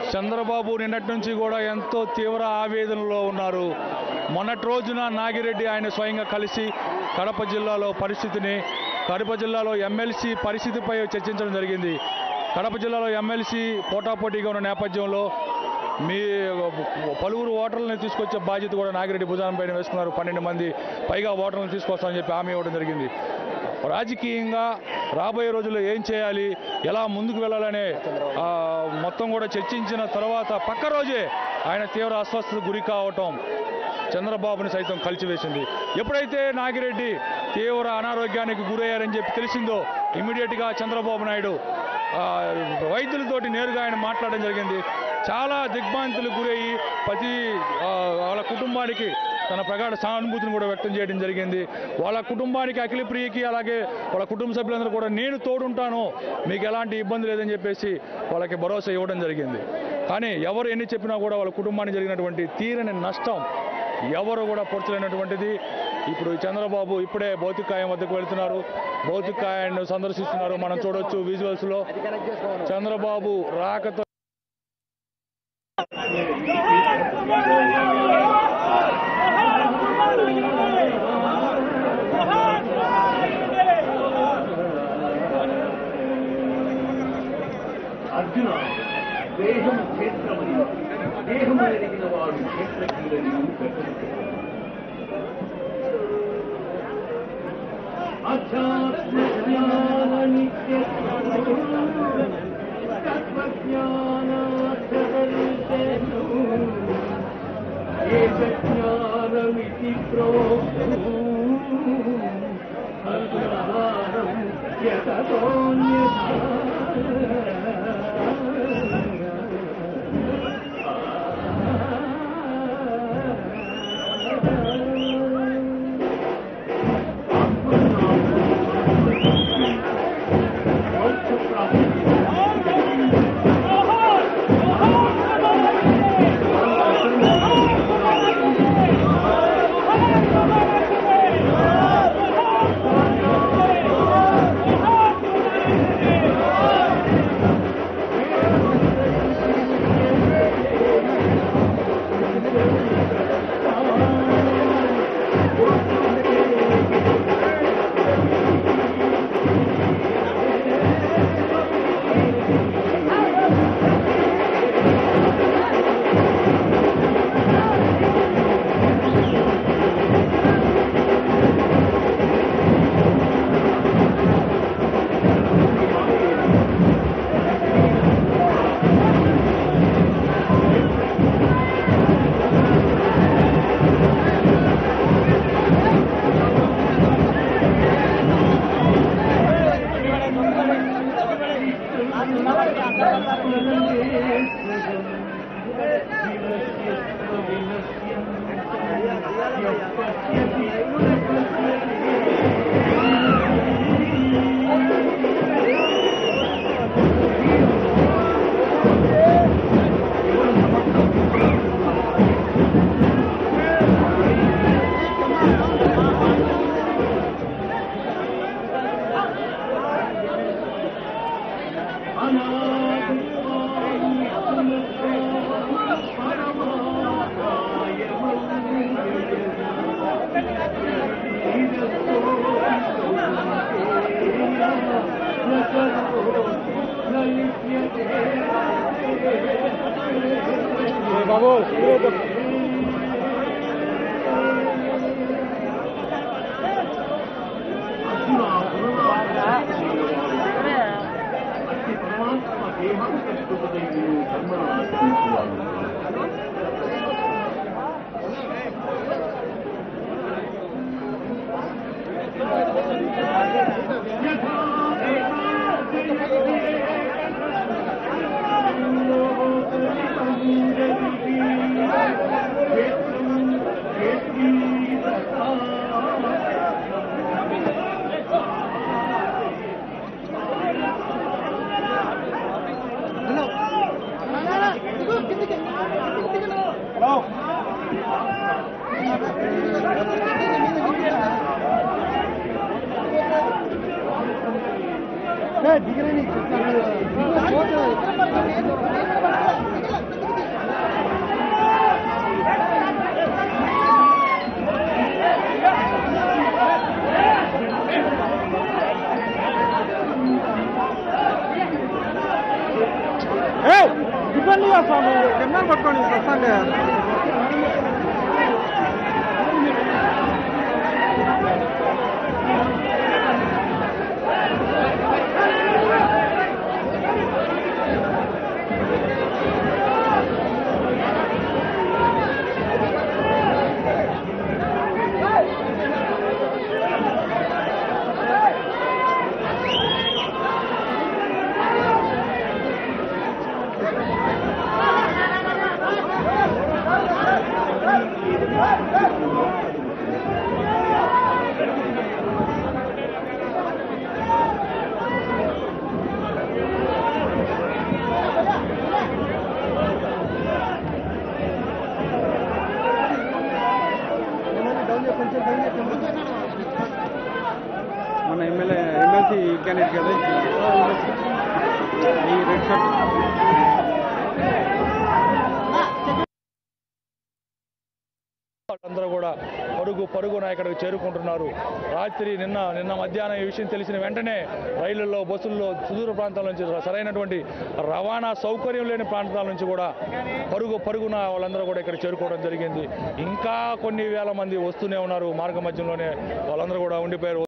చంద్రబాబు నిన్నటి నుంచి కూడా ఎంతో తీవ్ర ఆవేదనలో ఉన్నారు. మొన్నటి రోజున నాగిరెడ్డి ఆయన స్వయంగా కలిసి కడప జిల్లాలో ఎమ్మెల్సీ పరిస్థితిపై చర్చించడం జరిగింది. కడప జిల్లాలో ఎమ్మెల్సీ పోటాపోటీగా ఉన్న నేపథ్యంలో మీ పలువురు ఓటర్లను తీసుకొచ్చే బాధ్యత కూడా నాగిరెడ్డి భుజాన పైన వేసుకున్నారు. 12 మంది పైగా ఓటర్లను తీసుకొస్తామని చెప్పి హామీ ఇవ్వడం జరిగింది. రాజకీయంగా రాబోయే రోజుల్లో ఏం చేయాలి, ఎలా ముందుకు వెళ్ళాలనే మొత్తం కూడా చర్చించిన తర్వాత పక్క రోజే ఆయన తీవ్ర అస్వస్థతకు గురి కావటం చంద్రబాబుని సైతం కలిచివేసింది. ఎప్పుడైతే నాగిరెడ్డి తీవ్ర అనారోగ్యానికి గురయ్యారని చెప్పి తెలిసిందో ఇమ్మీడియట్గా చంద్రబాబు నాయుడు వైద్యులతోటి నేరుగా ఆయన మాట్లాడడం జరిగింది. చాలా దిగ్భ్రాంతులకు గురయ్యి వాళ్ళ కుటుంబానికి తన ప్రగాఢ సానుభూతిని కూడా వ్యక్తం చేయడం జరిగింది. వాళ్ళ కుటుంబానికి అఖిలప్రియకి అలాగే వాళ్ళ కుటుంబ సభ్యులందరూ కూడా నేను తోడుంటాను, మీకు ఎలాంటి ఇబ్బంది లేదని చెప్పేసి వాళ్ళకి భరోసా ఇవ్వడం జరిగింది. కానీ ఎవరు ఎన్ని చెప్పినా కూడా వాళ్ళ కుటుంబానికి జరిగినటువంటి తీరని నష్టం ఎవరు కూడా పొరచలేనటువంటిది. ఇప్పుడు చంద్రబాబు ఇప్పుడే భౌతికాయం వద్దకు వెళ్తున్నారు, భౌతికాయాన్ని సందర్శిస్తున్నారు. మనం చూడొచ్చు విజువల్స్లో చంద్రబాబు రాకతో అర్జున దేహము క్షేత్రమని దేహము ఎరిగిన వాడు క్షేత్రజ్ఞులని అధ్యాత్మజ్ఞాన నిత్య తత్వజ్ఞానార్థదర్శను ఏకజ్ఞానమితి ప్రోక్తు అజ్ఞానం యతతోన్యథా दिख रहे नहीं మన ఎమ్మెల్సీ క్యాండిడేట్ కదా ఈ రెడ్ షర్ట్ అందరూ కూడా పరుగున ఇక్కడికి చేరుకుంటున్నారు. రాత్రి నిన్న మధ్యాహ్నం ఈ విషయం తెలిసిన వెంటనే రైళ్లలో బస్సుల్లో సుదూర ప్రాంతాల నుంచి సరైనటువంటి రవాణా సౌకర్యం లేని ప్రాంతాల నుంచి కూడా పరుగున వాళ్ళందరూ కూడా ఇక్కడ చేరుకోవడం జరిగింది. ఇంకా కొన్ని వేల మంది వస్తూనే ఉన్నారు. మార్గ మధ్యంలోనే వాళ్ళందరూ కూడా ఉండిపోయారు.